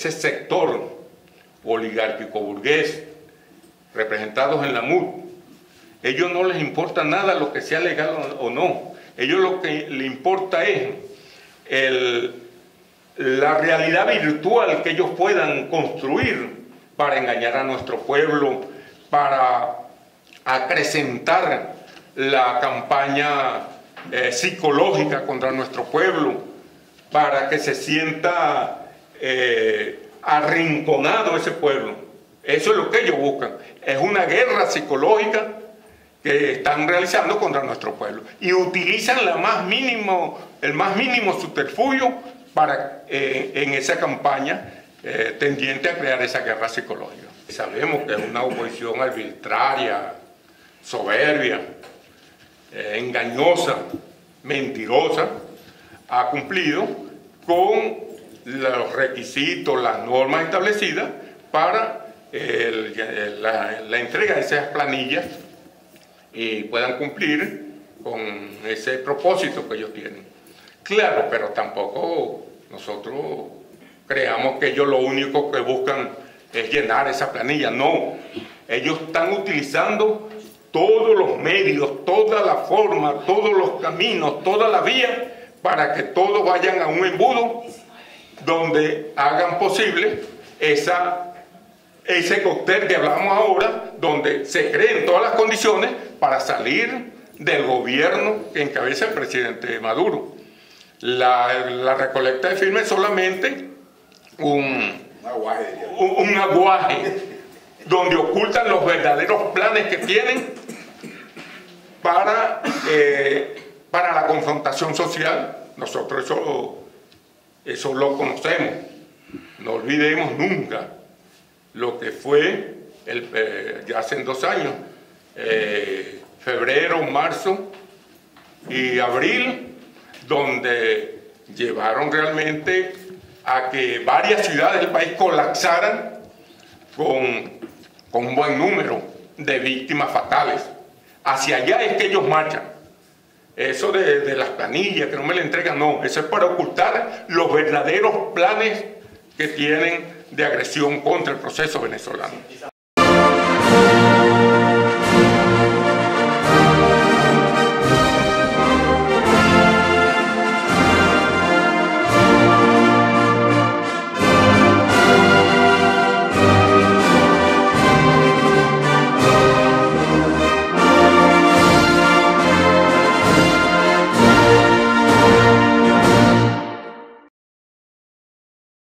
ese sector oligárquico burgués, representados en la MUD, ellos no les importa nada lo que sea legal o no. Ellos lo que les importa es la realidad virtual que ellos puedan construir para engañar a nuestro pueblo, para acrecentar la campaña psicológica contra nuestro pueblo, para que se sienta arrinconado ese pueblo. Eso es lo que ellos buscan. Es una guerra psicológica que están realizando contra nuestro pueblo. Y utilizan el más mínimo subterfugio para, en esa campaña tendiente a crear esa guerra psicológica. Sabemos que es una oposición arbitraria, soberbia, engañosa, mentirosa, ha cumplido con los requisitos, las normas establecidas para la entrega de esas planillas y puedan cumplir con ese propósito que ellos tienen. Claro, pero tampoco nosotros creamos que ellos lo único que buscan es llenar esa planilla. No, ellos están utilizando todos los medios, toda la forma, todos los caminos, toda la vía para que todos vayan a un embudo donde hagan posible ese cóctel que hablamos ahora, donde se creen todas las condiciones para salir del gobierno que encabeza el presidente Maduro. La recolecta de firmas es solamente un aguaje donde ocultan los verdaderos planes que tienen para la confrontación social. Nosotros eso lo conocemos. No olvidemos nunca lo que fue ya hace 2 años, febrero, marzo y abril, donde llevaron realmente a que varias ciudades del país colapsaran con un buen número de víctimas fatales. Hacia allá es que ellos marchan. Eso de las planillas que no me le entregan, no, eso es para ocultar los verdaderos planes que tienen de agresión contra el proceso venezolano.